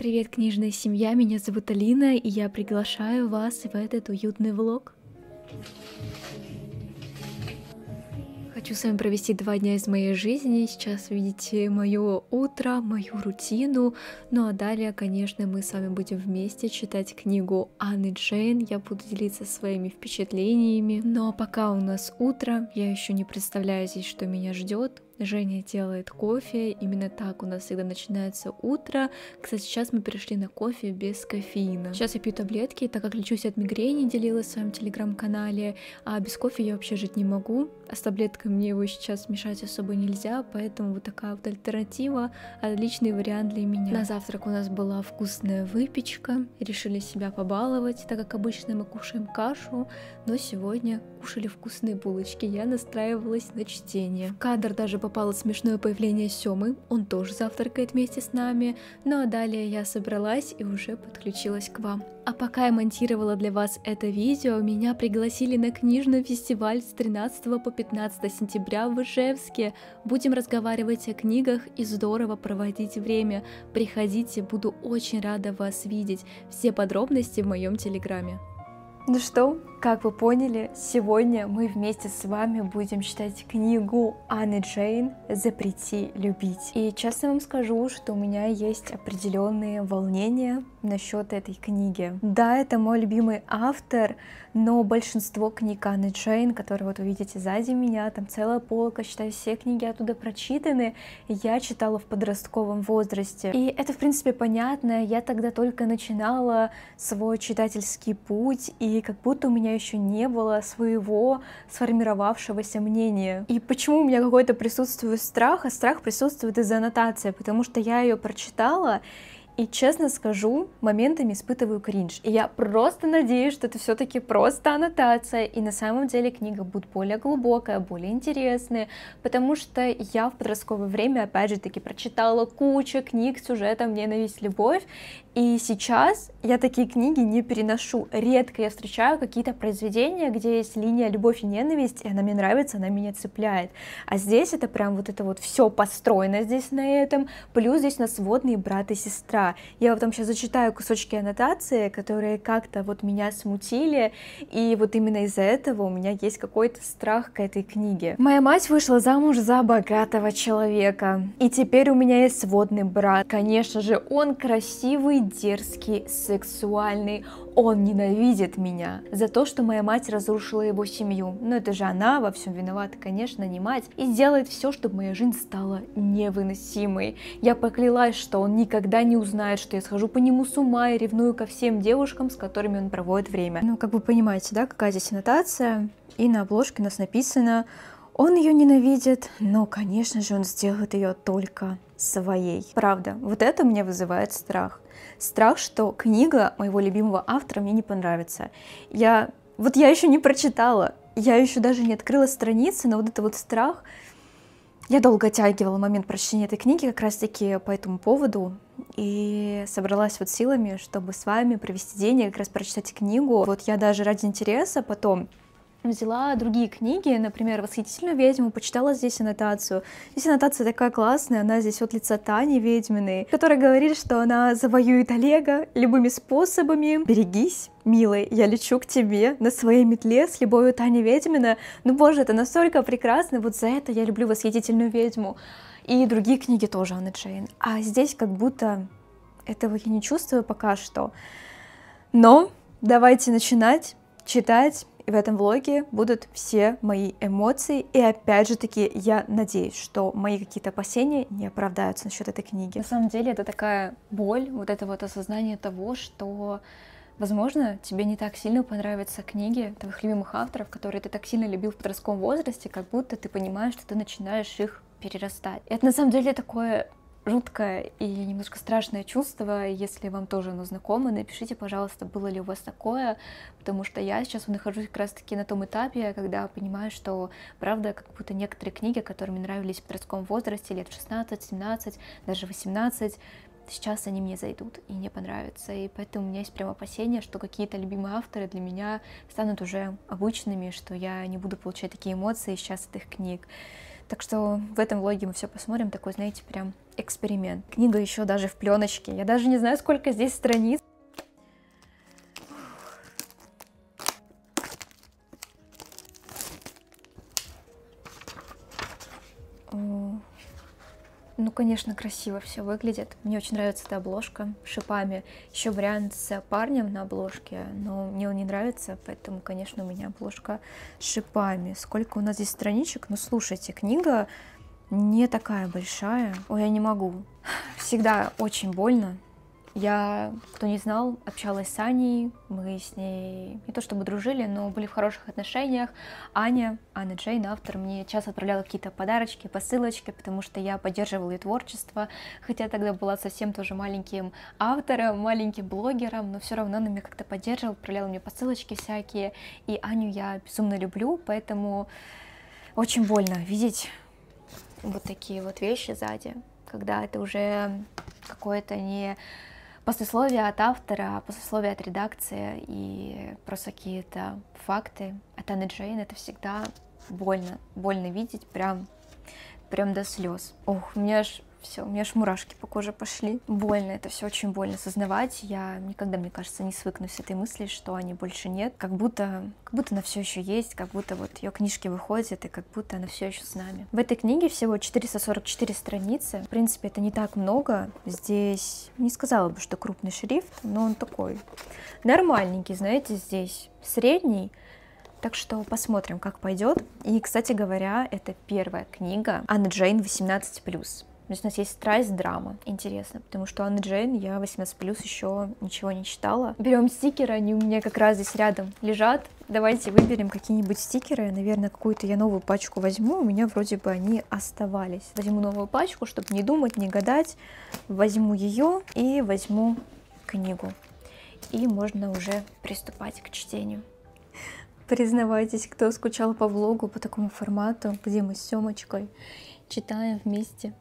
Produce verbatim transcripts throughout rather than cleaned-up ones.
Привет, книжная семья, меня зовут Алина, и я приглашаю вас в этот уютный влог. Хочу с вами провести два дня из моей жизни. Сейчас видите мое утро, мою рутину. Ну а далее, конечно, мы с вами будем вместе читать книгу Анны Джейн. Я буду делиться своими впечатлениями. Но пока у нас утро, я еще не представляю здесь, что меня ждет. Женя делает кофе, именно так у нас всегда начинается утро. Кстати, сейчас мы перешли на кофе без кофеина. Сейчас я пью таблетки, так как лечусь от мигрени, делилась в своем телеграм-канале, а без кофе я вообще жить не могу, а с таблеткой мне его сейчас мешать особо нельзя, поэтому вот такая вот альтернатива, отличный вариант для меня. На завтрак у нас была вкусная выпечка, решили себя побаловать, так как обычно мы кушаем кашу, но сегодня кушали вкусные булочки, я настраивалась на чтение. В кадр даже попало смешное появление Сёмы, он тоже завтракает вместе с нами, ну а далее я собралась и уже подключилась к вам. А пока я монтировала для вас это видео, меня пригласили на книжный фестиваль с тринадцатого по пятнадцатое сентября в Ижевске. Будем разговаривать о книгах и здорово проводить время. Приходите, буду очень рада вас видеть. Все подробности в моем телеграме. Ну что, как вы поняли, сегодня мы вместе с вами будем читать книгу Анны Джейн «Запрети любить». И честно вам скажу, что у меня есть определенные волнения насчет этой книги. Да, это мой любимый автор, но большинство книг Анны Джейн, которые вот вы видите сзади меня, там целая полка, считай, все книги оттуда прочитаны, я читала в подростковом возрасте. И это, в принципе, понятно, я тогда только начинала свой читательский путь, и как будто у меня еще не было своего сформировавшегося мнения. И почему у меня какой-то присутствует страх? А страх присутствует из-за аннотации, потому что я ее прочитала, и, честно скажу, моментами испытываю кринж. И я просто надеюсь, что это все-таки просто аннотация, и на самом деле книга будет более глубокая, более интересная, потому что я в подростковое время, опять же таки, прочитала кучу книг с сюжетом «Ненависть, любовь», и сейчас я такие книги не переношу. Редко я встречаю какие-то произведения, где есть линия любовь и ненависть, и она мне нравится, она меня цепляет. А здесь это прям вот это вот все построено здесь на этом, плюс здесь у нас сводные брат и сестра. Я вот там сейчас зачитаю кусочки аннотации, которые как-то вот меня смутили, и вот именно из-за этого у меня есть какой-то страх к этой книге. Моя мать вышла замуж за богатого человека, и теперь у меня есть сводный брат. Конечно же, он красивый, дерзкий, сексуальный. Он ненавидит меня за то, что моя мать разрушила его семью. Но это же она во всем виновата, конечно, не мать. И сделает все, чтобы моя жизнь стала невыносимой. Я поклялась, что он никогда не узнает, что я схожу по нему с ума и ревную ко всем девушкам, с которыми он проводит время. Ну, как вы понимаете, да, какая здесь аннотация? И на обложке у нас написано: он ее ненавидит, но, конечно же, он сделает ее только своей. Правда, вот это мне вызывает страх. Страх, что книга моего любимого автора мне не понравится. Я... Вот я еще не прочитала, я еще даже не открыла страницы, но вот это вот страх... Я долго оттягивала момент прочтения этой книги как раз-таки по этому поводу, и собралась вот силами, чтобы с вами провести день и как раз прочитать книгу. Вот я даже ради интереса потом взяла другие книги, например, «Восхитительную ведьму», почитала здесь аннотацию. Здесь аннотация такая классная, она здесь от лица Тани Ведьминой, которая говорит, что она завоюет Олега любыми способами. Берегись, милый, я лечу к тебе на своей метле с любовью, Таня Ведьмина. Ну боже, это настолько прекрасно, вот за это я люблю «Восхитительную ведьму». И другие книги тоже Анны Джейн. А здесь как будто этого я не чувствую пока что. Но давайте начинать читать. И в этом влоге будут все мои эмоции. И опять же таки, я надеюсь, что мои какие-то опасения не оправдаются насчет этой книги. На самом деле, это такая боль, вот это вот осознание того, что, возможно, тебе не так сильно понравятся книги твоих любимых авторов, которые ты так сильно любил в подростковом возрасте, как будто ты понимаешь, что ты начинаешь их перерастать. И это на самом деле такое жуткое и немножко страшное чувство. Если вам тоже оно знакомо, напишите, пожалуйста, было ли у вас такое, потому что я сейчас нахожусь как раз-таки на том этапе, когда понимаю, что, правда, как будто некоторые книги, которые мне нравились в подростковом возрасте, лет шестнадцать, семнадцать, даже восемнадцать, сейчас они мне зайдут и не понравятся, и поэтому у меня есть прям опасение, что какие-то любимые авторы для меня станут уже обычными, что я не буду получать такие эмоции сейчас от их книг. Так что в этом влоге мы все посмотрим, такой, знаете, прям эксперимент. Книга еще даже в пленочке. Я даже не знаю, сколько здесь страниц. Ну, конечно, красиво все выглядит. Мне очень нравится эта обложка с шипами. Еще вариант с парнем на обложке, но мне он не нравится, поэтому, конечно, у меня обложка с шипами. Сколько у нас здесь страничек? Ну, слушайте, книга не такая большая. Ой, я не могу. Всегда очень больно. Я, кто не знал, общалась с Аней, мы с ней не то чтобы дружили, но были в хороших отношениях. Аня, Анна Джейн, автор, мне часто отправляла какие-то подарочки, посылочки, потому что я поддерживала ее творчество, хотя тогда была совсем тоже маленьким автором, маленьким блогером, но все равно она меня как-то поддерживала, отправляла мне посылочки всякие, и Аню я безумно люблю, поэтому очень больно видеть вот такие вот вещи сзади, когда это уже какое-то не послесловие от автора, послесловие от редакции и просто какие-то факты от Анны Джейн. Это всегда больно, больно видеть, прям, прям до слез. Ох, у меня аж все, у меня аж мурашки по коже пошли. Больно, это все очень больно осознавать. Я никогда, мне кажется, не свыкнусь с этой мыслью, что Ани больше нет. Как будто, как будто она все еще есть, как будто вот ее книжки выходят, и как будто она все еще с нами. В этой книге всего четыреста сорок четыре страницы. В принципе, это не так много. Здесь не сказала бы, что крупный шрифт, но он такой нормальненький, знаете, здесь средний. Так что посмотрим, как пойдет. И, кстати говоря, это первая книга Анны Джейн восемнадцать плюс. То есть у нас есть страсть, драма. Интересно, потому что Анны Джейн я восемнадцать плюс еще ничего не читала. Берем стикеры, они у меня как раз здесь рядом лежат. Давайте выберем какие-нибудь стикеры. Наверное, какую-то я новую пачку возьму. У меня вроде бы они оставались. Возьму новую пачку, чтобы не думать, не гадать. Возьму ее и возьму книгу. И можно уже приступать к чтению. Признавайтесь, кто скучал по влогу, по такому формату, где мы с Семочкой читаем вместе.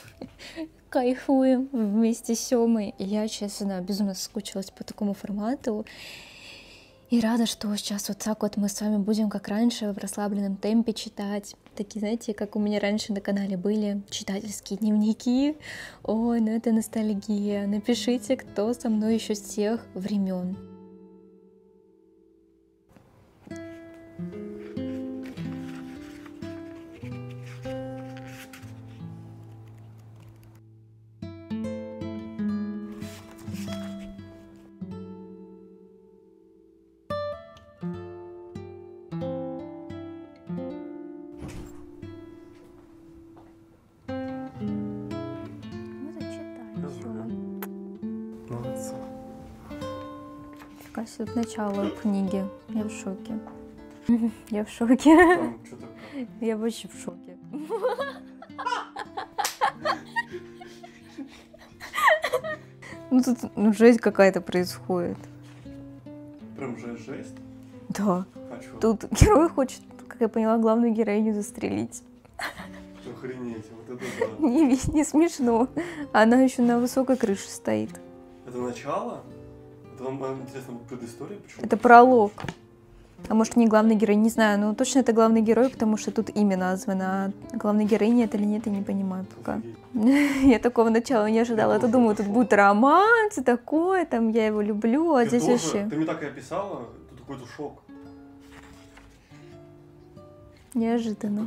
Кайфуем вместе с Семой. Я, честно, безумно соскучилась по такому формату. И рада, что сейчас вот так вот мы с вами будем, как раньше, в расслабленном темпе читать. Такие, знаете, как у меня раньше на канале были читательские дневники. Ой, ну это ностальгия. Напишите, кто со мной еще с тех времен. Тут начало книги. Я в шоке. Я в шоке. Я вообще в шоке. Ну тут ну, жесть какая-то происходит. Прям жесть, жесть? Да. А тут герой хочет, как я поняла, главную героиню застрелить. Охренеть, вот это да. Не, не смешно. Она еще на высокой крыше стоит. Это начало? Это вам интересно предыстория? Почему? Это пролог. А может не главный герой, не знаю, но точно это главный герой, потому что тут имя названо. А главной героиня это или нет, я не понимаю пока. Я такого начала не ожидала. Я думаю, тут будет романс и такое, там я его люблю, а здесь вообще... Ты мне так и описала, тут какой-то шок. Неожиданно.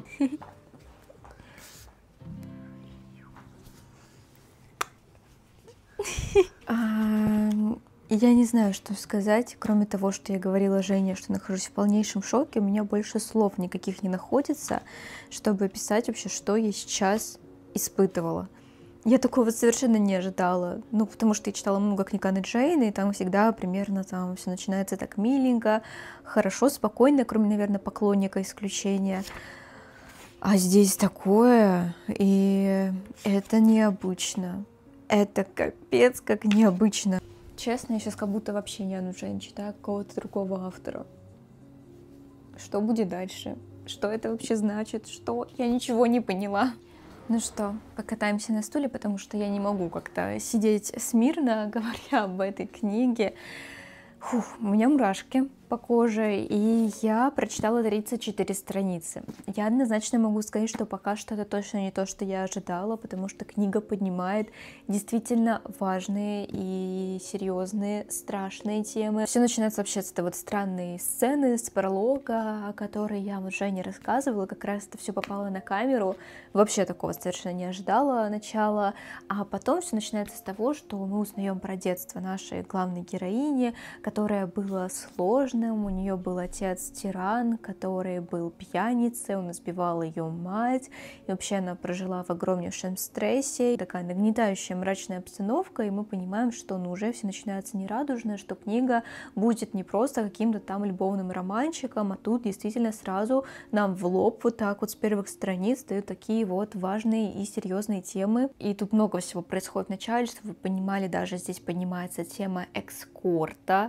Я не знаю, что сказать, кроме того, что я говорила Жене, что нахожусь в полнейшем шоке. У меня больше слов никаких не находится, чтобы описать вообще, что я сейчас испытывала. Я такого совершенно не ожидала, ну, потому что я читала много книг Анны Джейн, и там всегда примерно там все начинается так миленько, хорошо, спокойно, кроме, наверное, поклонника исключения. А здесь такое, и это необычно. Это капец как необычно. Честно, я сейчас как будто вообще не Анну Джейн читаю, какого-то другого автора. Что будет дальше? Что это вообще значит? Что? Я ничего не поняла. Ну что, покатаемся на стуле, потому что я не могу как-то сидеть смирно, говоря об этой книге. Фух, у меня мурашки по коже, и я прочитала тридцать четыре страницы. Я однозначно могу сказать, что пока что это точно не то, что я ожидала, потому что книга поднимает действительно важные и серьезные, страшные темы. Все начинается вообще с этой вот странной сцены, с пролога, о которой я вот Жене рассказывала, как раз это все попало на камеру. Вообще такого совершенно не ожидала начала, а потом все начинается с того, что мы узнаем про детство нашей главной героини, которое было сложным. У нее был отец-тиран, который был пьяницей, он избивал ее мать, и вообще она прожила в огромнейшем стрессе. Такая нагнетающая мрачная обстановка, и мы понимаем, что ну, уже все начинается нерадужно, что книга будет не просто каким-то там любовным романчиком, а тут действительно сразу нам в лоб вот так вот с первых страниц дают такие вот важные и серьезные темы. И тут много всего происходит в начале, чтобы вы понимали, даже здесь поднимается тема эскорта.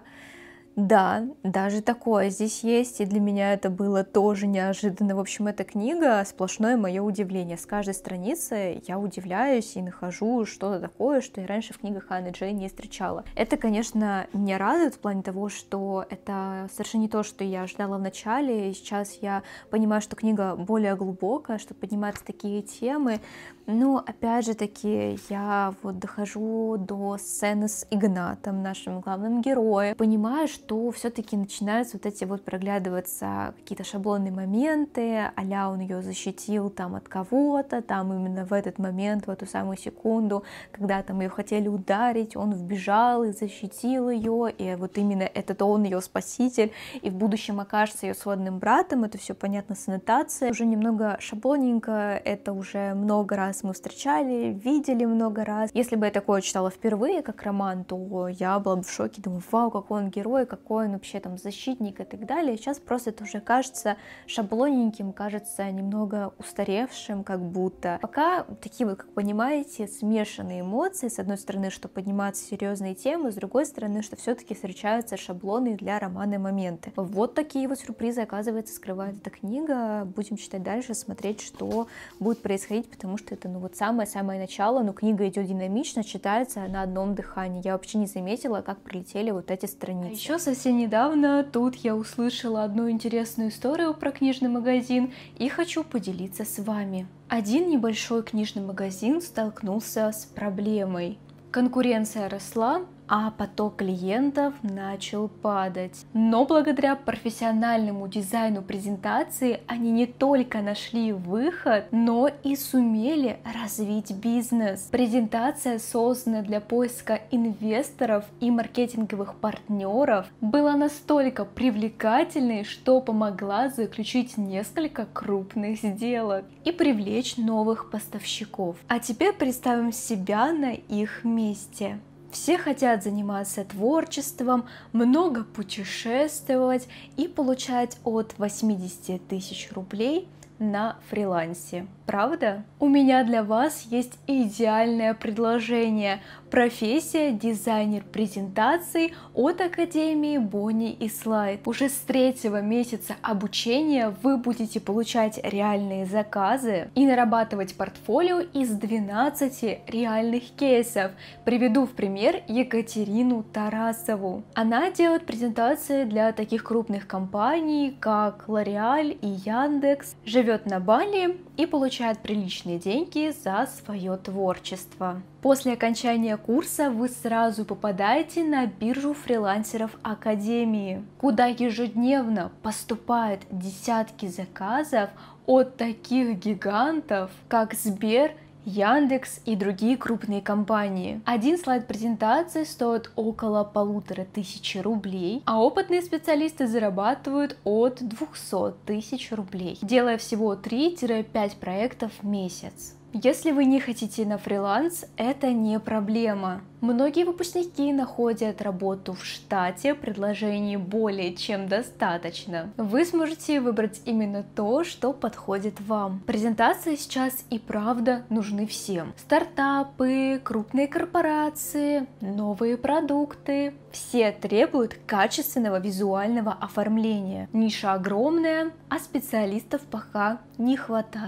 Да, даже такое здесь есть, и для меня это было тоже неожиданно. В общем, эта книга — сплошное мое удивление. С каждой страницы я удивляюсь и нахожу что-то такое, что я раньше в книгах Анны Джейн не встречала. Это, конечно, меня радует в плане того, что это совершенно не то, что я ожидала в начале, и сейчас я понимаю, что книга более глубокая, что поднимаются такие темы. Но, опять же таки, я вот дохожу до сцены с Игнатом, нашим главным героем, понимаю, что все-таки начинаются вот эти вот проглядываться какие-то шаблонные моменты, а-ля он ее защитил там от кого-то, там именно в этот момент, в эту самую секунду, когда там ее хотели ударить, он вбежал и защитил ее, и вот именно этот он ее спаситель, и в будущем окажется ее сводным братом. Это все понятно с аннотацией, уже немного шаблонненько, это уже много раз мы встречали, видели много раз. Если бы я такое читала впервые, как роман, то я была бы в шоке, думаю, вау, какой он герой, какой он вообще там защитник и так далее. Сейчас просто это уже кажется шаблонненьким, кажется немного устаревшим, как будто. Пока такие вот, как понимаете, смешанные эмоции. С одной стороны, что поднимаются серьезные темы, с другой стороны, что все-таки встречаются шаблоны для романа и моменты. Вот такие вот сюрпризы, оказывается, скрывает эта книга. Будем читать дальше, смотреть, что будет происходить, потому что это, ну, вот самое-самое начало, но книга идет динамично, читается на одном дыхании. Я вообще не заметила, как пролетели вот эти страницы. А еще совсем недавно тут я услышала одну интересную историю про книжный магазин и хочу поделиться с вами. Один небольшой книжный магазин столкнулся с проблемой. Конкуренция росла, а поток клиентов начал падать. Но благодаря профессиональному дизайну презентации они не только нашли выход, но и сумели развить бизнес. Презентация, созданная для поиска инвесторов и маркетинговых партнеров, была настолько привлекательной, что помогла заключить несколько крупных сделок и привлечь новых поставщиков. А теперь представим себя на их месте. Все хотят заниматься творчеством, много путешествовать и получать от восьмидесяти тысяч рублей на фрилансе. Правда? У меня для вас есть идеальное предложение. Профессия дизайнер презентаций от Академии Бонни и Слайд. Уже с третьего месяца обучения вы будете получать реальные заказы и нарабатывать портфолио из двенадцати реальных кейсов. Приведу в пример Екатерину Тарасову. Она делает презентации для таких крупных компаний, как L'Oréal и Яндекс, живет на Бали и получает приличные деньги за свое творчество. После окончания курса вы сразу попадаете на биржу фрилансеров Академии, куда ежедневно поступают десятки заказов от таких гигантов, как Сбер, Яндекс и другие крупные компании. Один слайд презентации стоит около полутора тысячи рублей, а опытные специалисты зарабатывают от двухсот тысяч рублей, делая всего три-пять проектов в месяц. Если вы не хотите на фриланс, это не проблема. Многие выпускники находят работу в штате, предложений более чем достаточно. Вы сможете выбрать именно то, что подходит вам. Презентации сейчас и правда нужны всем. Стартапы, крупные корпорации, новые продукты. Все требуют качественного визуального оформления. Ниша огромная, а специалистов пока не хватает.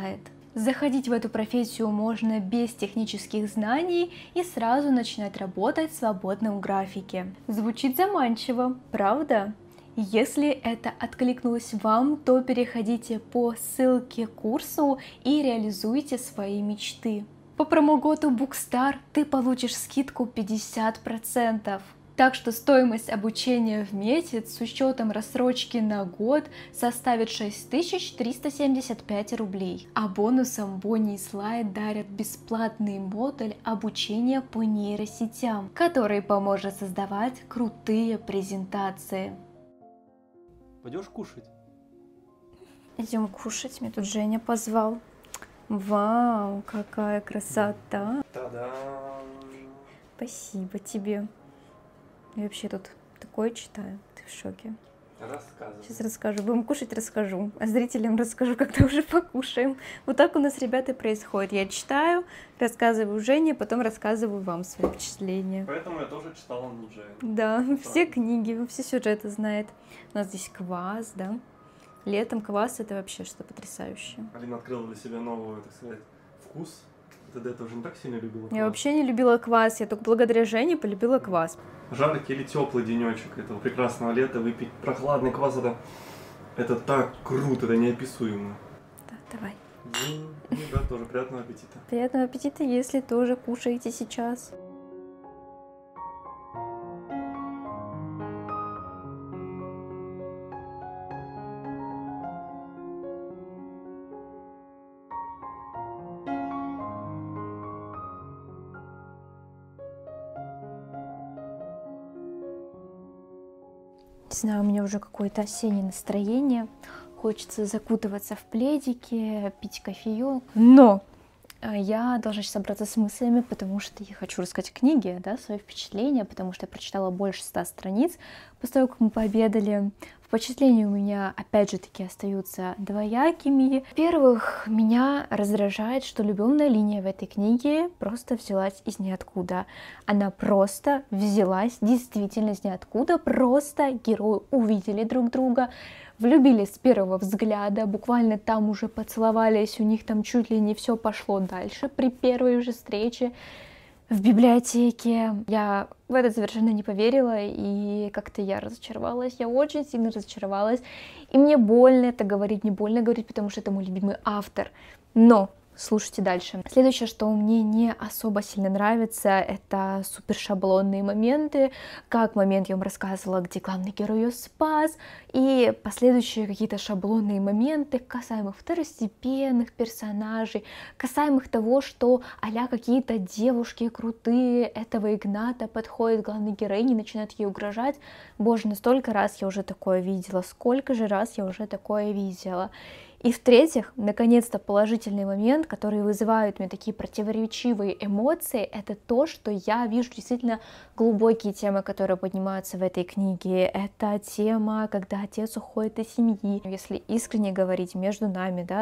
Заходить в эту профессию можно без технических знаний и сразу начинать работать в свободном графике. Звучит заманчиво, правда? Если это откликнулось вам, то переходите по ссылке к курсу и реализуйте свои мечты. По промокоду Bookstar ты получишь скидку пятьдесят процентов. Так что стоимость обучения в месяц с учетом рассрочки на год составит шесть тысяч триста семьдесят пять рублей. А бонусом Bonnie и Слайд дарят бесплатный модуль обучения по нейросетям, который поможет создавать крутые презентации. Пойдешь кушать? Идем кушать, меня тут Женя позвал. Вау, какая красота! Та-дам! Спасибо тебе. Я вообще тут такое читаю, ты в шоке. Рассказывай. Сейчас расскажу. Будем кушать, расскажу. А зрителям расскажу, когда уже покушаем. Вот так у нас, ребята, происходит. Я читаю, рассказываю Жене, потом рассказываю вам свои впечатления. Поэтому я тоже читала на Джей. Да, все книги, все сюжеты знает. У нас здесь квас, да. Летом квас — это вообще что потрясающее. Алина открыла для себя новый, так сказать, вкус. Ты до этого уже не так сильно любила квас. Я вообще не любила квас, я только благодаря Жене полюбила квас. Жаркий или теплый денечек этого прекрасного лета, выпить прохладный квас, это, это так круто, это неописуемо. Да, давай. Ну, да, тоже приятного аппетита. Приятного аппетита, если тоже кушаете сейчас. Не знаю, у меня уже какое-то осеннее настроение. Хочется закутываться в пледики, пить кофеек. Но я должна сейчас собраться с мыслями, потому что я хочу рассказать книги, да, свои впечатления, потому что я прочитала больше ста страниц после того, как мы пообедали. Впечатления у меня, опять же таки, остаются двоякими. Во-первых, меня раздражает, что любовная линия в этой книге просто взялась из ниоткуда. Она просто взялась действительно из ниоткуда. Просто герои увидели друг друга, влюбились с первого взгляда, буквально там уже поцеловались, у них там чуть ли не все пошло дальше при первой же встрече в библиотеке. Я в это совершенно не поверила, и как-то я разочаровалась, я очень сильно разочаровалась, и мне больно это говорить, не больно говорить, потому что это мой любимый автор, но слушайте дальше. Следующее, что мне не особо сильно нравится, это супер шаблонные моменты, как момент я вам рассказывала, где главный герой ее спас, и последующие какие-то шаблонные моменты, касаемых второстепенных персонажей, касаемых того, что а-ля какие-то девушки крутые этого Игната подходят к главной героине, начинают ей угрожать. Боже, настолько раз я уже такое видела, сколько же раз я уже такое видела. И в-третьих, наконец-то положительный момент, который вызывает у меня такие противоречивые эмоции, это то, что я вижу действительно глубокие темы, которые поднимаются в этой книге. Это тема, когда отец уходит из семьи. Если искренне говорить между нами, да,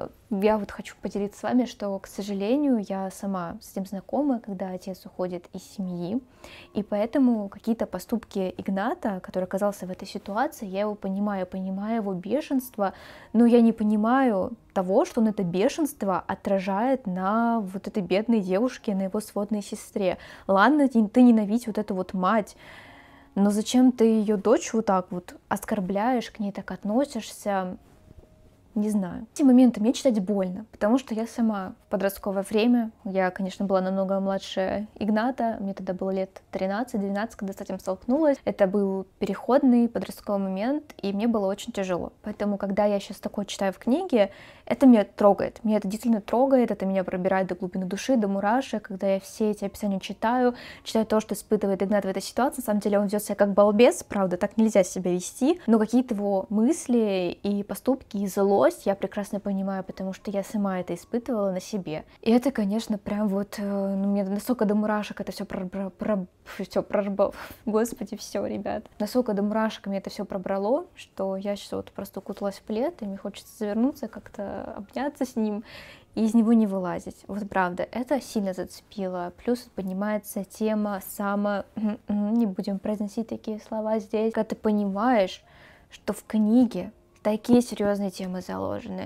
я вот хочу поделиться с вами, что, к сожалению, я сама с этим знакома, когда отец уходит из семьи, и поэтому какие-то поступки Игната, который оказался в этой ситуации, я его понимаю, понимаю его бешенство, но я не понимаю того, что он это бешенство отражает на вот этой бедной девушке, на его сводной сестре. Ладно, ты ненавидишь вот эту вот мать, но зачем ты ее дочь вот так вот оскорбляешь, к ней так относишься? Не знаю. Эти моменты мне читать больно, потому что я сама в подростковое время, я, конечно, была намного младше Игната, мне тогда было лет тринадцать-двенадцать, когда с этим столкнулась. Это был переходный подростковый момент, и мне было очень тяжело. Поэтому, когда я сейчас такое читаю в книге, это меня трогает. Меня это действительно трогает, это меня пробирает до глубины души, до мурашек, когда я все эти описания читаю, читаю то, что испытывает Игнат в этой ситуации. На самом деле он ведет себя как балбес, правда, так нельзя себя вести, но какие-то его мысли и поступки, и злость я прекрасно понимаю, потому что я сама это испытывала на себе. И это, конечно, прям вот, ну, мне настолько до мурашек это все пробрало, про... все пробрало, господи, все, ребят. Настолько до мурашек мне это все пробрало, что я сейчас вот просто укуталась в плед, и мне хочется завернуться, как-то обняться с ним и из него не вылазить. Вот правда, это сильно зацепило. Плюс поднимается тема само... Не будем произносить такие слова здесь. Когда ты понимаешь, что в книге такие серьезные темы заложены,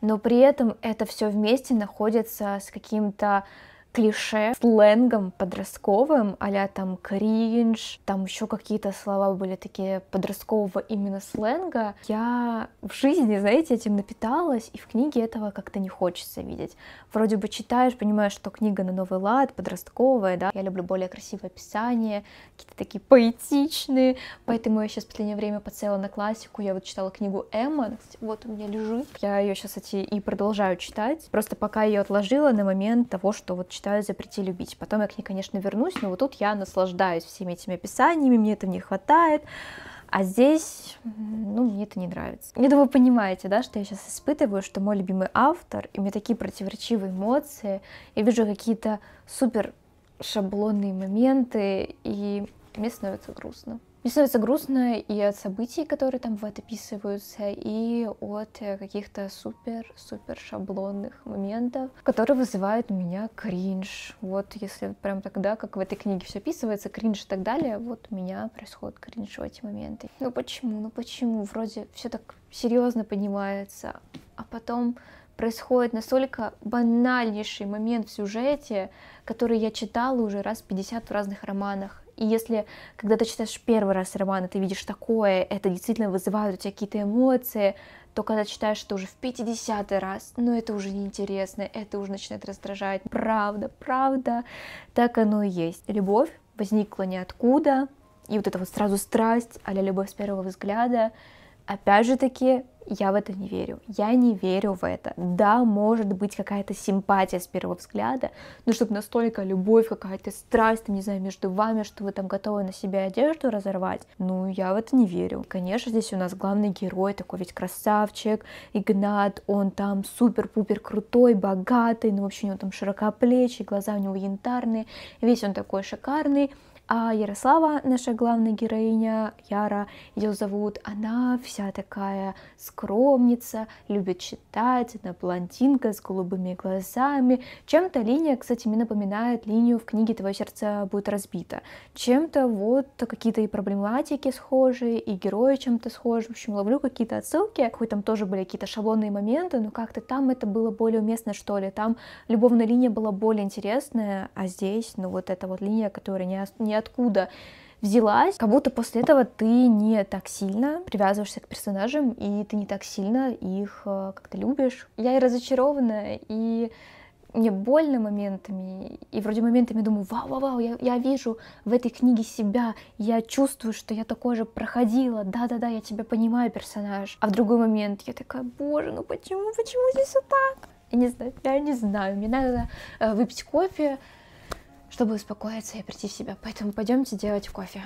но при этом это все вместе находится с каким-то клише, сленгом подростковым, а-ля там кринж, там еще какие-то слова были такие подросткового именно сленга. Я в жизни, знаете, этим напиталась, и в книге этого как-то не хочется видеть. Вроде бы читаешь, понимаешь, что книга на новый лад, подростковая, да, я люблю более красивое описание, какие-то такие поэтичные, поэтому я сейчас в последнее время подсела на классику, я вот читала книгу Эмма, вот у меня лежит, я ее сейчас, кстати, и продолжаю читать, просто пока ее отложила на момент того, что вот читаю «Запрети любить». Потом я к ней, конечно, вернусь, но вот тут я наслаждаюсь всеми этими описаниями, мне этого не хватает. А здесь, ну, мне это не нравится. Я думаю, вы понимаете, да, что я сейчас испытываю, что мой любимый автор, и у меня такие противоречивые эмоции, я вижу какие-то супер шаблонные моменты, и мне становится грустно. Мне становится грустно и от событий, которые там вот описываются, и от каких-то супер-супер шаблонных моментов, которые вызывают у меня кринж. Вот если прям тогда, как в этой книге все описывается, кринж и так далее, вот у меня происходит кринж в эти моменты. Ну почему? Ну почему? Вроде все так серьезно понимается, а потом происходит настолько банальнейший момент в сюжете, который я читала уже раз пятьдесят в разных романах. И если, когда ты читаешь первый раз роман, и ты видишь такое, это действительно вызывает у тебя какие-то эмоции, то когда читаешь это уже в пятидесятый раз, ну это уже неинтересно, это уже начинает раздражать. Правда, правда, так оно и есть. Любовь возникла ниоткуда, и вот эта вот сразу страсть, а-ля любовь с первого взгляда, опять же таки, я в это не верю. Я не верю в это. Да, может быть какая-то симпатия с первого взгляда, но чтобы настолько любовь, какая-то страсть, не знаю, между вами, что вы там готовы на себя одежду разорвать, ну, я в это не верю. Конечно, здесь у нас главный герой, такой ведь красавчик, Игнат, он там супер-пупер крутой, богатый, ну, вообще у него там широкоплечий, глаза у него янтарные, весь он такой шикарный. А Ярослава, наша главная героиня, Яра ее зовут, она вся такая скромница, любит читать, она блондинка с голубыми глазами. Чем-то линия, кстати, мне напоминает линию в книге «Твое сердце будет разбито». Чем-то вот какие-то и проблематики схожие, и герои чем-то схожи. В общем, ловлю какие-то отсылки, хоть там тоже были какие-то шаблонные моменты, но как-то там это было более уместно, что ли. Там любовная линия была более интересная, а здесь, ну вот эта вот линия, которая не, не откуда взялась, как будто после этого ты не так сильно привязываешься к персонажам, и ты не так сильно их как-то любишь. Я и разочарована, и мне больно моментами, и вроде моментами думаю, вау-вау-вау, я, я вижу в этой книге себя, я чувствую, что я такое же проходила, да-да-да, я тебя понимаю, персонаж. А в другой момент я такая, боже, ну почему, почему здесь вот так? Я не знаю, я не знаю, мне надо э, выпить кофе, чтобы успокоиться и прийти в себя. Поэтому пойдемте делать кофе.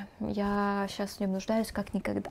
Я сейчас в нем нуждаюсь как никогда.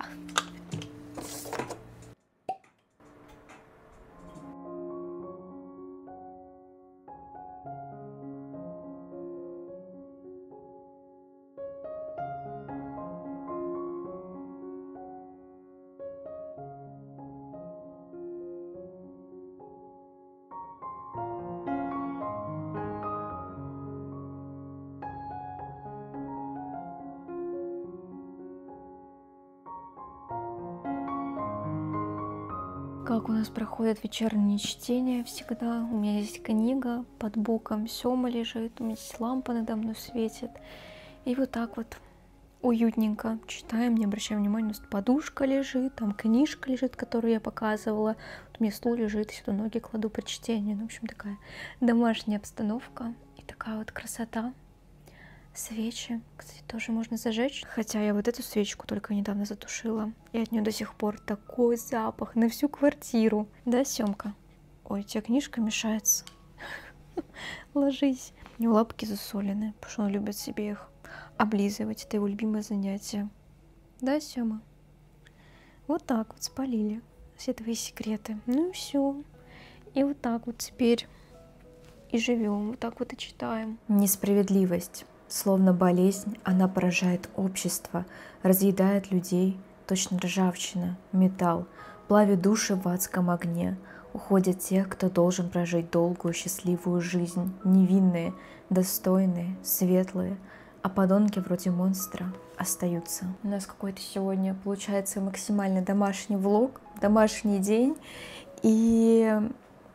Как у нас проходит вечернее чтение всегда. У меня есть книга, под боком Сёма лежит, у меня здесь лампа надо мной светит. И вот так вот уютненько читаем, не обращаем внимания, что подушка лежит, там книжка лежит, которую я показывала. Вот у меня стул лежит, сюда ноги кладу при чтении. Ну, в общем, такая домашняя обстановка и такая вот красота. Свечи, кстати, тоже можно зажечь. Хотя я вот эту свечку только недавно затушила. И от нее до сих пор такой запах на всю квартиру. Да, Сёмка? Ой, тебе книжка мешается. Ложись. У него лапки засолены, потому что он любит себе их облизывать. Это его любимое занятие. Да, Сёма? Вот так вот спалили все твои секреты. Ну и все. И вот так вот теперь и живем, вот так вот и читаем. Несправедливость. Словно болезнь, она поражает общество, разъедает людей, точно ржавчина, металл, плавит души в адском огне. Уходят те, кто должен прожить долгую счастливую жизнь, невинные, достойные, светлые, а подонки вроде монстра остаются. У нас какой-то сегодня получается максимально домашний влог, домашний день, и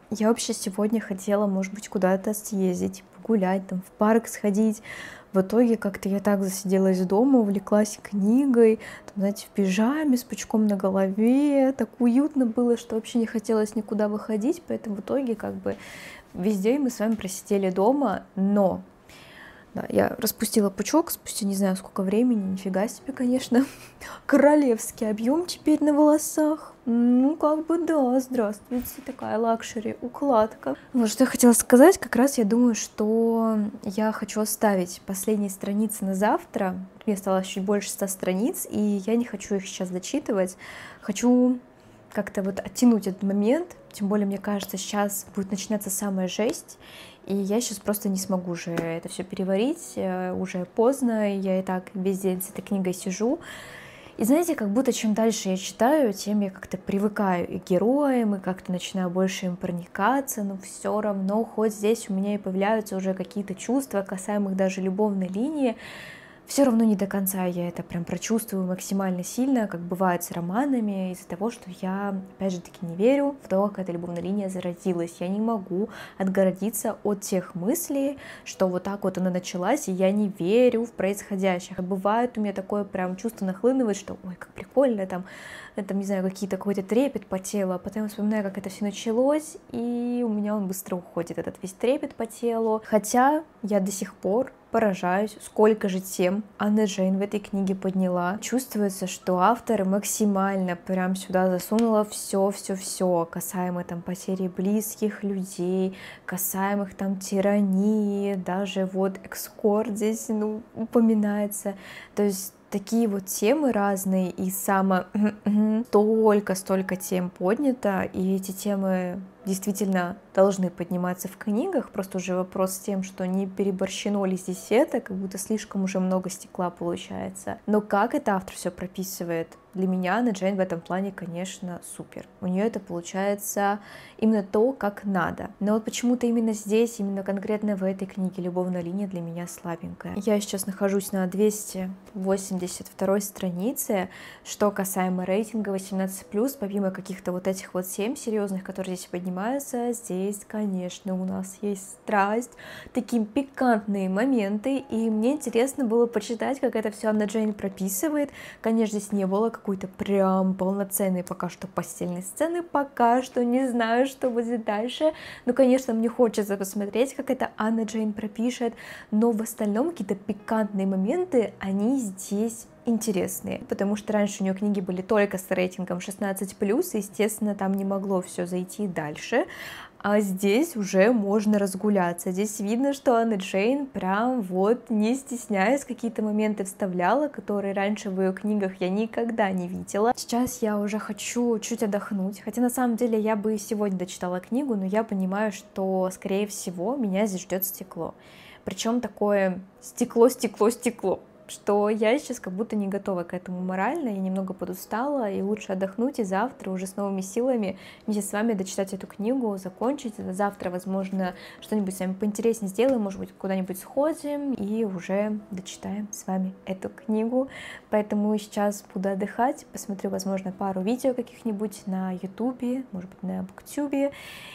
Я вообще сегодня хотела, может быть, куда-то съездить, погулять, там, в парк сходить. В итоге как-то я так засиделась дома, увлеклась книгой, там, знаете, в пижаме с пучком на голове. Так уютно было, что вообще не хотелось никуда выходить, поэтому в итоге как бы весь день мы с вами просидели дома, но... Да, я распустила пучок спустя не знаю сколько времени, нифига себе, конечно. Королевский объем теперь на волосах. Ну, как бы да, здравствуйте, такая лакшери укладка. Вот что я хотела сказать, как раз я думаю, что я хочу оставить последние страницы на завтра. Мне осталось чуть больше ста страниц, и я не хочу их сейчас дочитывать. Хочу как-то вот оттянуть этот момент, тем более, мне кажется, сейчас будет начинаться самая жесть, и я сейчас просто не смогу уже это все переварить, уже поздно, я и так весь день с этой книгой сижу. И знаете, как будто чем дальше я читаю, тем я как-то привыкаю и к героям, и как-то начинаю больше им проникаться, но все равно, хоть здесь у меня и появляются уже какие-то чувства, касаемых даже любовной линии, все равно не до конца я это прям прочувствую максимально сильно, как бывает с романами, из-за того, что я, опять же таки, не верю в то, как эта любовная линия зародилась. Я не могу отгородиться от тех мыслей, что вот так вот она началась, и я не верю в происходящее. Бывает у меня такое прям чувство нахлынывает, что ой, как прикольно, там, там не знаю, какие-то какой-то трепет по телу, а потом я вспоминаю, как это все началось, и у меня он быстро уходит, этот весь трепет по телу. Хотя я до сих пор поражаюсь, сколько же тем Анна Джейн в этой книге подняла. Чувствуется, что автор максимально прям сюда засунула все-все-все, касаемо там потери близких людей, касаемых там тирании, даже вот эскорт здесь, ну, упоминается. То есть такие вот темы разные, и само столько-столько тем поднято, и эти темы действительно должны подниматься в книгах, просто уже вопрос с тем, что не переборщено ли здесь это, как будто слишком уже много стекла получается. Но как это автор все прописывает? Для меня Анна Джейн в этом плане, конечно, супер. У нее это получается именно то, как надо. Но вот почему-то именно здесь, именно конкретно в этой книге любовная линия для меня слабенькая. Я сейчас нахожусь на двести восемьдесят второй странице, что касаемо рейтинга восемнадцать плюс, помимо каких-то вот этих вот семь серьезных, которые здесь поднимаются, здесь, конечно, у нас есть страсть, такие пикантные моменты, и мне интересно было почитать, как это все Анна Джейн прописывает. Конечно, здесь не было какой-то прям полноценной пока что постельной сцены, пока что не знаю, что будет дальше, но, конечно, мне хочется посмотреть, как это Анна Джейн пропишет, но в остальном какие-то пикантные моменты, они здесь интересные, потому что раньше у нее книги были только с рейтингом шестнадцать плюс, и, естественно, там не могло все зайти дальше, а здесь уже можно разгуляться. Здесь видно, что Анна Джейн прям вот не стесняясь какие-то моменты вставляла, которые раньше в ее книгах я никогда не видела. Сейчас я уже хочу чуть отдохнуть, хотя на самом деле я бы сегодня дочитала книгу, но я понимаю, что, скорее всего, меня здесь ждет стекло. Причем такое стекло, стекло, стекло. Что я сейчас как будто не готова к этому морально, я немного подустала, и лучше отдохнуть, и завтра уже с новыми силами вместе с вами дочитать эту книгу, закончить. Завтра, возможно, что-нибудь с вами поинтереснее сделаем, может быть, куда-нибудь сходим, и уже дочитаем с вами эту книгу. Поэтому сейчас буду отдыхать, посмотрю, возможно, пару видео каких-нибудь на ютубе, может быть, на буктюбе,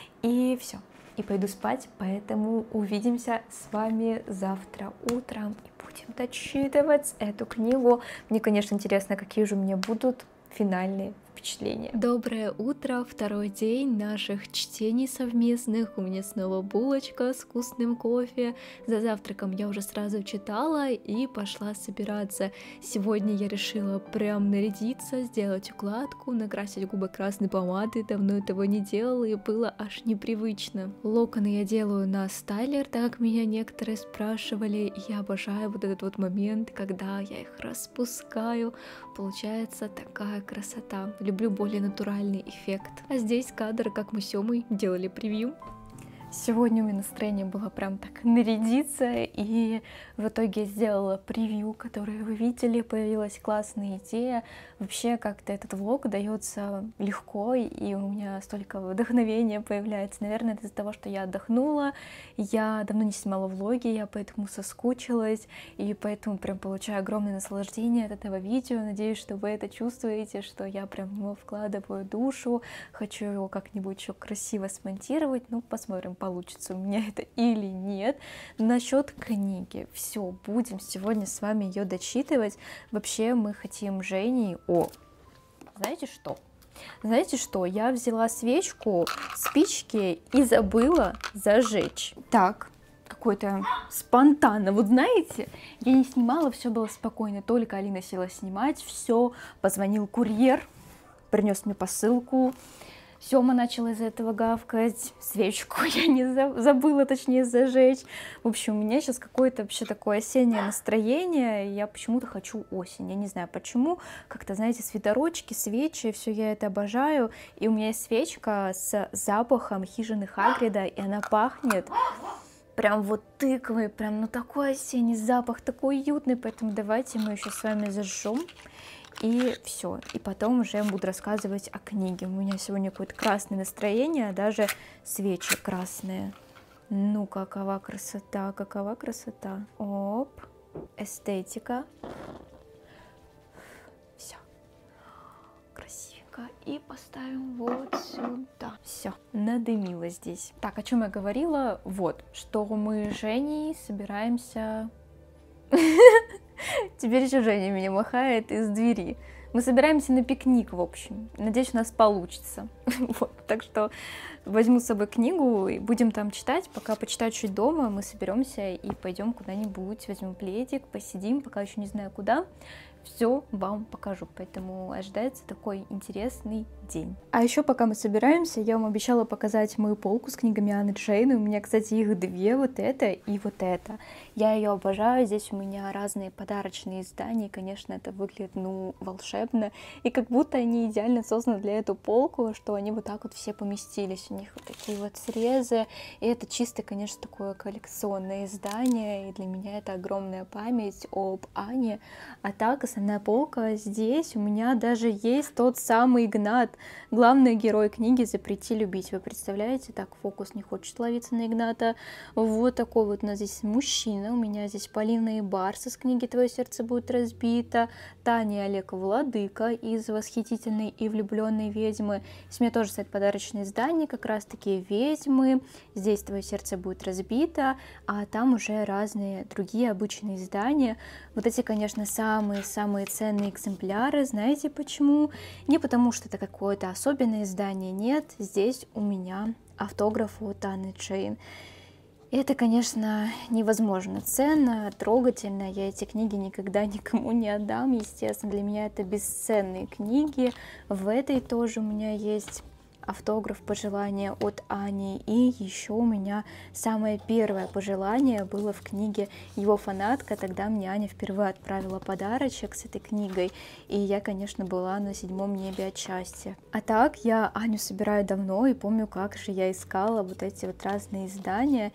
и все. И пойду спать, поэтому увидимся с вами завтра утром и будем дочитывать эту книгу. Мне, конечно, интересно, какие же у меня будут финальные впечатления. Доброе утро, второй день наших чтений совместных. У меня снова булочка с вкусным кофе. За завтраком я уже сразу читала и пошла собираться. Сегодня я решила прям нарядиться, сделать укладку, накрасить губы красной помадой. Давно этого не делала и было аж непривычно. Локоны я делаю на стайлер, так как меня некоторые спрашивали. И я обожаю вот этот вот момент, когда я их распускаю. Получается такая красота. Люблю более натуральный эффект. А здесь кадр, как мы с Сёмой делали превью. Сегодня у меня настроение было прям так нарядиться, и в итоге я сделала превью, которое вы видели, появилась классная идея. Вообще как-то этот влог дается легко, и у меня столько вдохновения появляется. Наверное, это из-за того, что я отдохнула, я давно не снимала влоги, я поэтому соскучилась, и поэтому прям получаю огромное наслаждение от этого видео. Надеюсь, что вы это чувствуете, что я прям в него вкладываю душу, хочу его как-нибудь еще красиво смонтировать. Ну, посмотрим, получится у меня это или нет. Насчет книги. Все, будем сегодня с вами ее дочитывать. Вообще мы хотим Женей... О, знаете что? Знаете что? Я взяла свечку, спички и забыла зажечь. Так, какой-то спонтанно. Вот знаете, я не снимала, все было спокойно. Только Алина села снимать, все, позвонил курьер, принес мне посылку. Сёма начал из этого гавкать, свечку я не за... забыла, точнее, зажечь. В общем, у меня сейчас какое-то вообще такое осеннее настроение, я почему-то хочу осень, я не знаю почему, как-то, знаете, свитерочки, свечи, все я это обожаю, и у меня есть свечка с запахом хижины Хагрида, и она пахнет прям вот тыквой, прям, ну, такой осенний запах, такой уютный, поэтому давайте мы еще с вами зажжем. И все. И потом уже буду рассказывать о книге. У меня сегодня какое-то красное настроение, даже свечи красные. Ну, какова красота, какова красота. Оп, эстетика. Все. Красивенько. И поставим вот сюда. Все, надымила здесь. Так, о чем я говорила? Вот, что мы с Женей собираемся... Теперь еще Женя меня махает из двери. Мы собираемся на пикник, в общем. Надеюсь, у нас получится. Вот. Так что возьму с собой книгу и будем там читать. Пока почитаю чуть дома, мы соберемся и пойдем куда-нибудь. Возьмем пледик, посидим, пока еще не знаю куда. Все вам покажу, поэтому ожидается такой интересный день. А еще пока мы собираемся, я вам обещала показать мою полку с книгами Анны Джейн. У меня, кстати, их две, вот это и вот это. Я ее обожаю, здесь у меня разные подарочные издания, и, конечно, это выглядит, ну, волшебно, и как будто они идеально созданы для эту полку, что они вот так вот все поместились, у них вот такие вот срезы, и это чисто, конечно, такое коллекционное издание, и для меня это огромная память об Ане, а так, основная полка здесь у меня даже есть тот самый Игнат, главный герой книги «Запрети любить». Вы представляете? Так, фокус не хочет ловиться на Игната. Вот такой вот у нас здесь мужчина. У меня здесь Полина и Барс из книги «Твое сердце будет разбито». Таня и Олег Владыка из «Восхитительной и влюбленной ведьмы». Здесь у меня тоже стоит подарочное издание, как раз таки «Ведьмы». Здесь «Твое сердце будет разбито», а там уже разные другие обычные издания. Вот эти, конечно, самые-самые ценные экземпляры. Знаете почему? Не потому, что это какое-то особенное издание, нет. Здесь у меня автограф от Анны Джейн. Это, конечно, невозможно ценно, трогательно. Я эти книги никогда никому не отдам. Естественно, для меня это бесценные книги. В этой тоже у меня есть автограф, пожелание от Ани. И еще у меня самое первое пожелание было в книге «Его фанатка». Тогда мне Аня впервые отправила подарочек с этой книгой. И я, конечно, была на седьмом небе от счастья. А так, я Аню собираю давно и помню, как же я искала вот эти вот разные издания.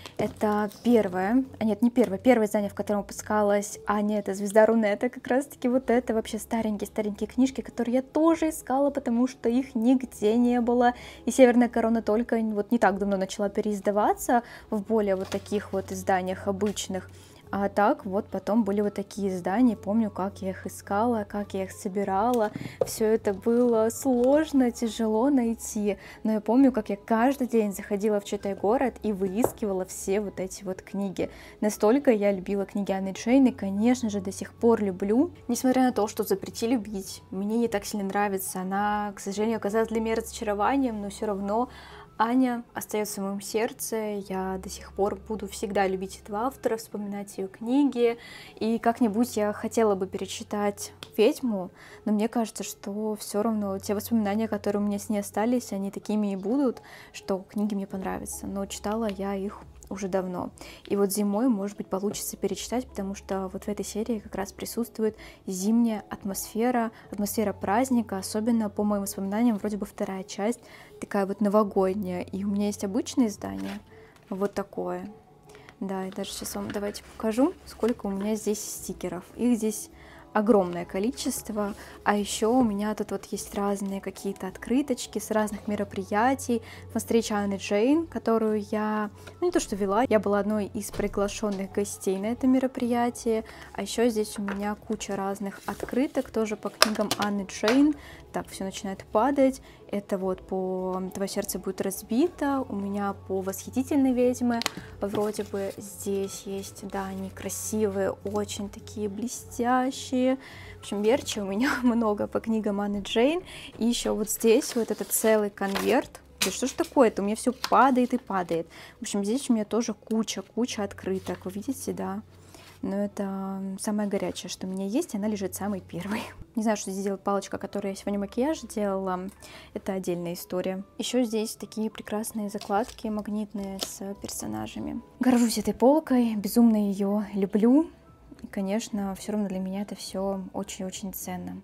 Это первое, а нет, не первое, первое издание, в котором выпускалась Аня, это «Звезда Рунета», как раз-таки вот это вообще старенькие-старенькие книжки, которые я тоже искала, потому что их нигде не было, и «Северная корона» только вот не так давно начала переиздаваться в более вот таких вот изданиях обычных. А так вот потом были вот такие издания, помню, как я их искала, как я их собирала, все это было сложно, тяжело найти, но я помню, как я каждый день заходила в «Читай город» и выискивала все вот эти вот книги. Настолько я любила книги Анны Джейн и, конечно же, до сих пор люблю, несмотря на то, что «Запрети любить» мне не так сильно нравится, она, к сожалению, оказалась для меня разочарованием, но все равно Аня остается в моем сердце, я до сих пор буду всегда любить этого автора, вспоминать ее книги, и как-нибудь я хотела бы перечитать «Ведьму», но мне кажется, что все равно те воспоминания, которые у меня с ней остались, они такими и будут, что книги мне понравятся, но читала я их уже давно. И вот зимой, может быть, получится перечитать, потому что вот в этой серии как раз присутствует зимняя атмосфера, атмосфера праздника, особенно по моим воспоминаниям, вроде бы вторая часть такая вот новогодняя. И у меня есть обычные издания, вот такое. Да, и даже сейчас вам давайте покажу, сколько у меня здесь стикеров. Их здесь огромное количество, а еще у меня тут вот есть разные какие-то открыточки с разных мероприятий. На встрече Анны Джейн, которую я, ну не то что вела, я была одной из приглашенных гостей на это мероприятие, а еще здесь у меня куча разных открыток, тоже по книгам Анны Джейн. Так, все начинает падать. Это вот по «Твое сердце будет разбито», у меня по «Восхитительной ведьмы». Вроде бы здесь есть, да, они красивые, очень такие блестящие. В общем, мерча у меня много по книгам Анны Джейн. И еще вот здесь вот этот целый конверт. Да что ж такое-то? У меня все падает и падает. В общем, здесь у меня тоже куча-куча открыток. Вы видите, да? Но это самое горячее, что у меня есть, и она лежит самой первой. Не знаю, что здесь делает палочка, которую я сегодня макияж делала. Это отдельная история. Еще здесь такие прекрасные закладки магнитные с персонажами. Горжусь этой полкой, безумно ее люблю. И, конечно, все равно для меня это все очень-очень ценно.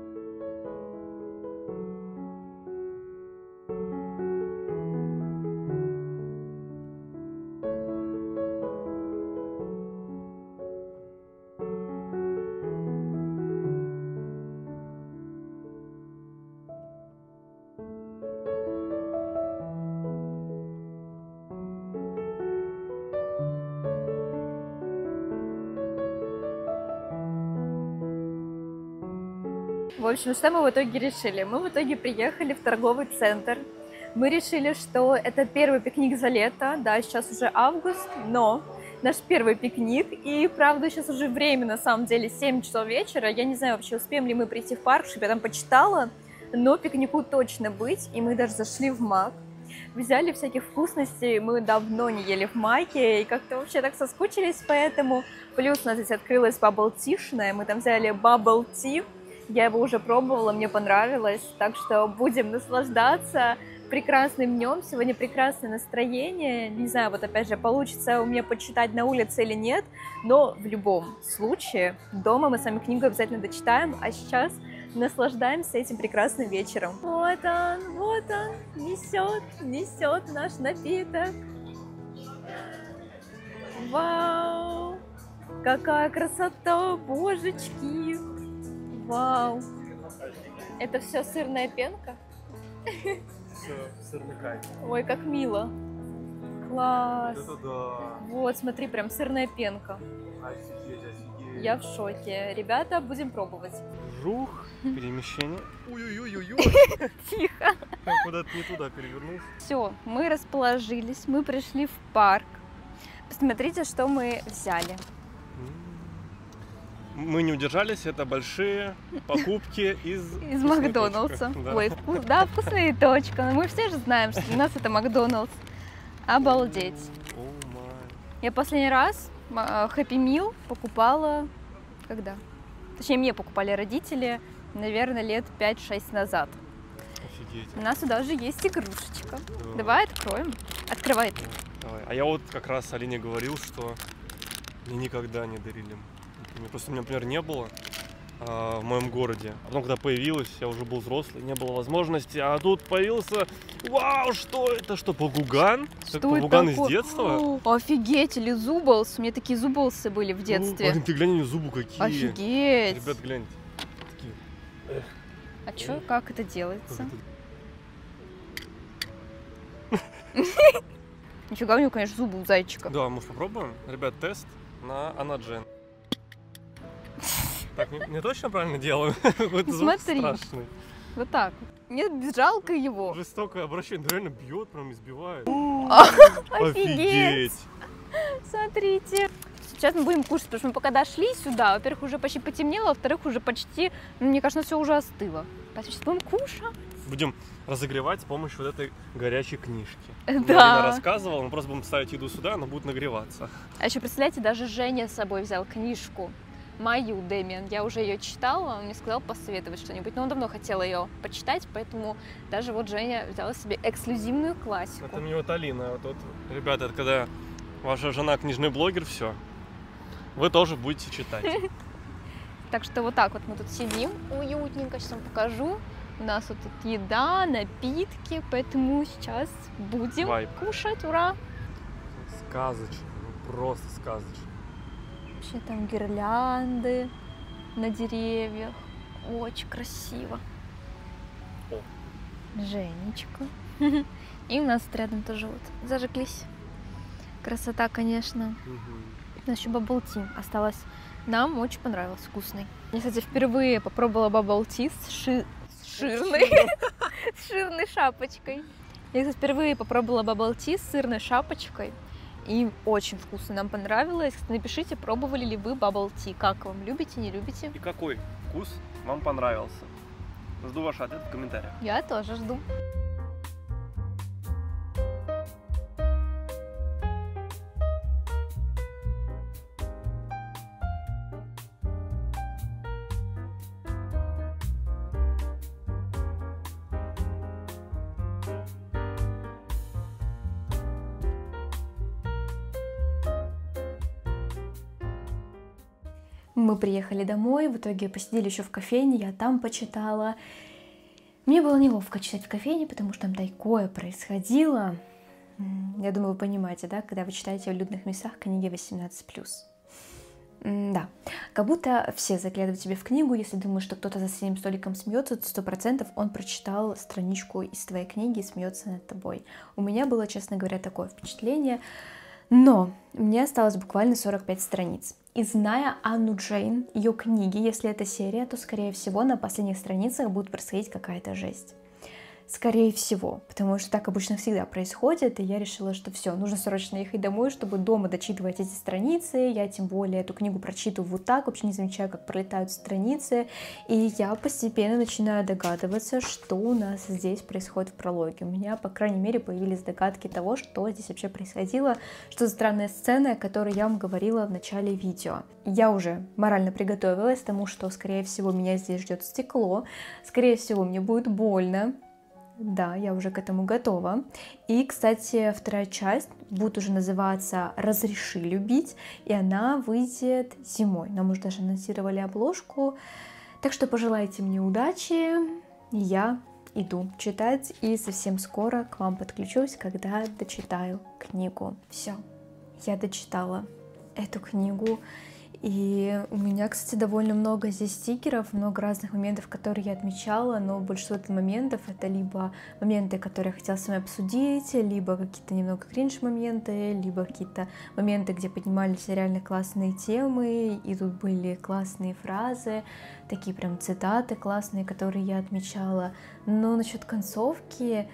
В общем, что мы в итоге решили? Мы в итоге приехали в торговый центр. Мы решили, что это первый пикник за лето. Да, сейчас уже август, но наш первый пикник. И, правда, сейчас уже время, на самом деле, семь часов вечера. Я не знаю, вообще успеем ли мы прийти в парк, чтобы я там почитала. Но пикнику точно быть. И мы даже зашли в Мак. Взяли всяких вкусностей. Мы давно не ели в Маке. И как-то вообще так соскучились поэтому. Плюс у нас здесь открылась бабл-тишная. Мы там взяли бабл-ти. Я его уже пробовала, мне понравилось, так что будем наслаждаться прекрасным днем. Сегодня прекрасное настроение. Не знаю, вот опять же, получится у меня почитать на улице или нет, но в любом случае дома мы с вами книгу обязательно дочитаем, а сейчас наслаждаемся этим прекрасным вечером. Вот он, вот он, несет, несет наш напиток. Вау! Какая красота, божечки! Вау! Это все сырная пенка? Все, сырный кайф. Ой, как мило. Класс. Это да. Вот, смотри, прям сырная пенка. Офигеть, офигеть. Я в шоке. Ребята, будем пробовать. Жух, перемещение. Ой-ой-ой-ой-ой. Тихо. Куда-то не туда перевернулся. Все, мы расположились, мы пришли в парк. Посмотрите, что мы взяли. Мы не удержались, это большие покупки из... Из Макдоналдса. Да. Ой, вкус, да, вкусная точка. Мы все же знаем, что у нас это Макдоналдс. Обалдеть. Oh my. Я последний раз Happy Meal покупала... Когда? Точнее, мне покупали родители, наверное, лет пять-шесть назад. Офигеть. У нас даже есть игрушечка. Да. Давай откроем. Открывай ты. Давай. А я вот как раз Алине говорил, что мне никогда не дарили. Просто у меня, например, не было а, в моем городе. А потом, когда появилось, я уже был взрослый, не было возможности. А тут появился... Вау, что это? Что, Багуган? Что это Багуган из детства? О, офигеть, или Зублс. У меня такие Зублсы были в детстве. Блин, ты глянь, у него зубы какие. Офигеть. Ребят, гляньте. Такие. Эх. А чё, как это делается? Как это... Нифига, у него, конечно, зубы у зайчика. Да, может попробуем? Ребят, тест на Анна Джейн. Так, не, не точно правильно делаю? Какой-то звук страшный. Вот так. Мне жалко его. Жестокое обращение, реально бьет, прям избивает. Офигеть! Смотрите. Сейчас мы будем кушать, потому что мы пока дошли сюда, во-первых, уже почти потемнело, во-вторых, уже почти, мне кажется, все уже остыло. Поэтому сейчас будем кушать. Будем разогревать с помощью вот этой горячей книжки. Да. Марина рассказывала, мы просто будем ставить еду сюда, она будет нагреваться. А еще, представляете, даже Женя с собой взял книжку. Мою, Дэмиан. Я уже ее читала, он мне сказал посоветовать что-нибудь. Но он давно хотел ее почитать, поэтому даже вот Женя взяла себе эксклюзивную классику. Это мне вот Алина. Вот, вот, ребята, это когда ваша жена книжный блогер, все. Вы тоже будете читать. Так что вот так вот мы тут сидим уютненько. Сейчас вам покажу. У нас вот тут еда, напитки, поэтому сейчас будем Вайб. кушать. Ура! сказочно, ну просто сказочно. Вообще там гирлянды на деревьях. Очень красиво. О. Женечка. И у нас рядом тоже вот зажиглись. Красота, конечно. У нас еще бабл-ти осталось. Нам очень понравилось, вкусный. Я, кстати, впервые попробовала бабл-ти с, ши... с ширной, с ширной шапочкой. Я, кстати, впервые попробовала бабл-ти с сырной шапочкой. И очень вкусно, нам понравилось. Напишите, пробовали ли вы бабл-ти. Как вам? Любите, не любите? И какой вкус вам понравился? Жду ваш ответ в комментариях. Я тоже жду. Мы приехали домой, в итоге посидели еще в кофейне, я там почитала. Мне было неловко читать в кофейне, потому что там такое происходило. Я думаю, вы понимаете, да, когда вы читаете в людных местах книги восемнадцать плюс. Да, как будто все заглядывают тебе в книгу, если думаешь, что кто-то за соседним столиком смеется, то сто процентов он прочитал страничку из твоей книги и смеется над тобой. У меня было, честно говоря, такое впечатление, но мне осталось буквально сорок пять страниц. И зная Анну Джейн, ее книги, если это серия, то, скорее всего, на последних страницах будет происходить какая-то жесть. Скорее всего, потому что так обычно всегда происходит, и я решила, что все, нужно срочно ехать домой, чтобы дома дочитывать эти страницы. Я тем более эту книгу прочитываю вот так, вообще не замечаю, как пролетают страницы, и я постепенно начинаю догадываться, что у нас здесь происходит в прологе. У меня, по крайней мере, появились догадки того, что здесь вообще происходило, что за странная сцена, о которой я вам говорила в начале видео. Я уже морально приготовилась к тому, что, скорее всего, меня здесь ждет стекло, скорее всего, мне будет больно. Да, я уже к этому готова. И, кстати, вторая часть будет уже называться «Разреши любить», и она выйдет зимой. Нам уже даже анонсировали обложку. Так что пожелайте мне удачи. Я иду читать, и совсем скоро к вам подключусь, когда дочитаю книгу. Все, я дочитала эту книгу. И у меня, кстати, довольно много здесь стикеров, много разных моментов, которые я отмечала, но большинство этих моментов — это либо моменты, которые я хотела с вами обсудить, либо какие-то немного кринж-моменты, либо какие-то моменты, где поднимались реально классные темы, и тут были классные фразы, такие прям цитаты классные, которые я отмечала. Но насчет концовки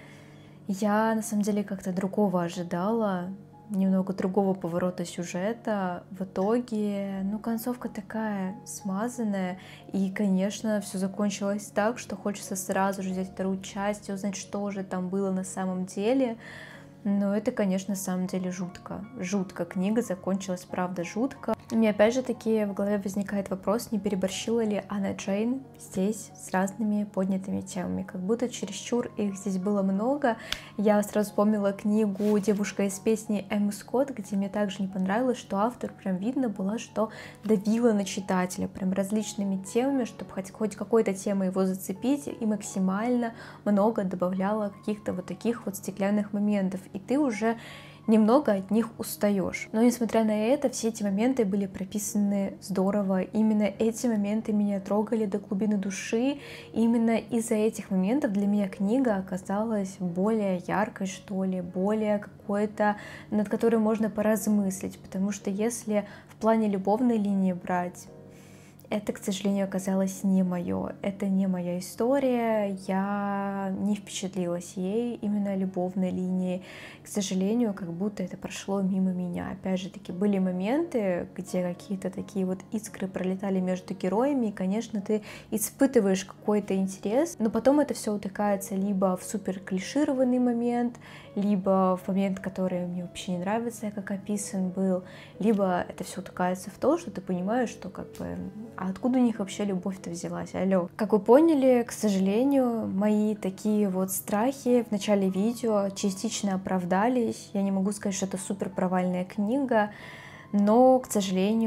я, на самом деле, как-то другого ожидала, немного другого поворота сюжета. В итоге, ну, концовка такая смазанная, и, конечно, все закончилось так, что хочется сразу же взять вторую часть и узнать, что же там было на самом деле. Но это, конечно, на самом деле жутко. Жутко. Книга закончилась, правда, жутко. У меня опять же таки в голове возникает вопрос, не переборщила ли Анна Джейн здесь с разными поднятыми темами. Как будто чересчур их здесь было много. Я сразу вспомнила книгу «Девушка из песни» Эммы Скотт, где мне также не понравилось, что автор прям видно было, что давила на читателя прям различными темами, чтобы хоть, хоть какой-то темой его зацепить, и максимально много добавляла каких-то вот таких вот стеклянных моментов. И ты уже немного от них устаешь. Но несмотря на это, все эти моменты были прописаны здорово. Именно эти моменты меня трогали до глубины души. И именно из-за этих моментов для меня книга оказалась более яркой, что ли, более какой-то, над которой можно поразмыслить. Потому что если в плане любовной линии брать, это, к сожалению, оказалось не мое. Это не моя история. Я не впечатлилась ей именно любовной линией. К сожалению, как будто это прошло мимо меня. Опять же таки, были моменты, где какие-то такие вот искры пролетали между героями, и, конечно, ты испытываешь какой-то интерес, но потом это все утыкается либо в супер клишированный момент, либо в момент, который мне вообще не нравится, как описан был, либо это все утыкается в то, что ты понимаешь, что как бы, а откуда у них вообще любовь-то взялась, алло. Как вы поняли, к сожалению, мои такие вот страхи в начале видео частично оправдались. Я не могу сказать, что это супер провальная книга, но, к сожалению,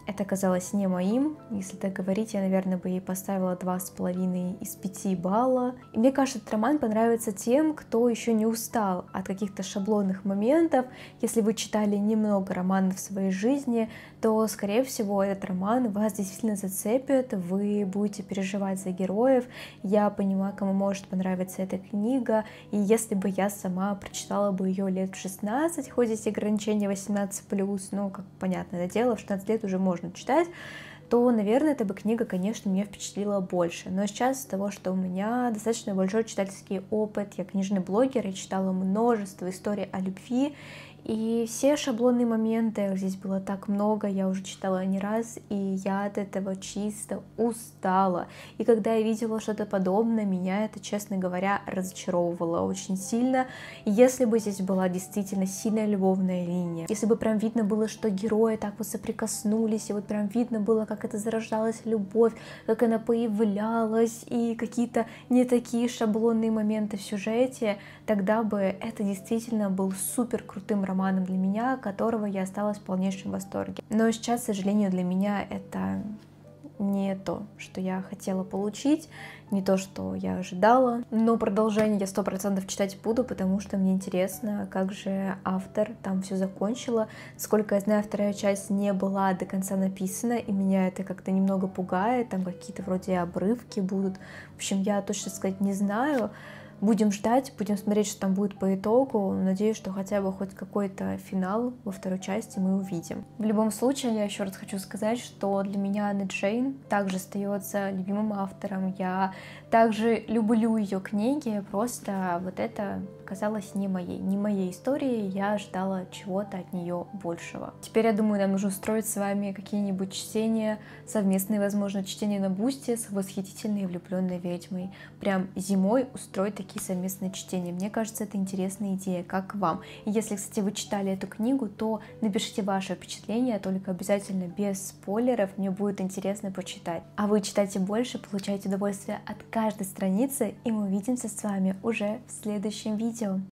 это казалось не моим. Если так говорить, я, наверное, бы ей поставила два с половиной из пяти балла. И мне кажется, этот роман понравится тем, кто еще не устал от каких-то шаблонных моментов. Если вы читали немного романов в своей жизни, то, скорее всего, этот роман вас действительно зацепит, вы будете переживать за героев. Я понимаю, кому может понравиться эта книга, и если бы я сама прочитала бы ее лет в шестнадцать, хоть здесь ограничение восемнадцать плюс, ну, как понятное дело, в шестнадцать лет уже можно читать, то, наверное, эта бы книга, конечно, меня впечатлила больше. Но сейчас из-за того, что у меня достаточно большой читательский опыт, я книжный блогер, я читала множество историй о любви, и все шаблонные моменты, здесь было так много, я уже читала не раз, и я от этого чисто устала. И когда я видела что-то подобное, меня это, честно говоря, разочаровывало очень сильно. И если бы здесь была действительно сильная любовная линия, если бы прям видно было, что герои так вот соприкоснулись, и вот прям видно было, как это зарождалась любовь, как она появлялась, и какие-то не такие шаблонные моменты в сюжете, тогда бы это действительно был супер крутым романом для меня, от которого я осталась в полнейшем восторге. Но сейчас, к сожалению, для меня это не то, что я хотела получить, не то, что я ожидала. Но продолжение я сто процентов читать буду, потому что мне интересно, как же автор там все закончила. Сколько я знаю, вторая часть не была до конца написана, и меня это как-то немного пугает, там какие-то вроде обрывки будут. В общем, я точно сказать не знаю. Будем ждать, будем смотреть, что там будет по итогу. Надеюсь, что хотя бы хоть какой-то финал во второй части мы увидим. В любом случае, я еще раз хочу сказать, что для меня Анна Джейн также остается любимым автором. Я также люблю ее книги, просто вот это казалось не моей, не моей историей. Я ждала чего-то от нее большего. Теперь, я думаю, нам нужно устроить с вами какие-нибудь чтения, совместные, возможно, чтения на Бусти с восхитительной и влюбленной ведьмой. Прям зимой устроить такие такие совместные чтения. Мне кажется, это интересная идея, как вам. И если, кстати, вы читали эту книгу, то напишите ваше впечатление, только обязательно без спойлеров, мне будет интересно почитать. А вы читайте больше, получайте удовольствие от каждой страницы, и мы увидимся с вами уже в следующем видео.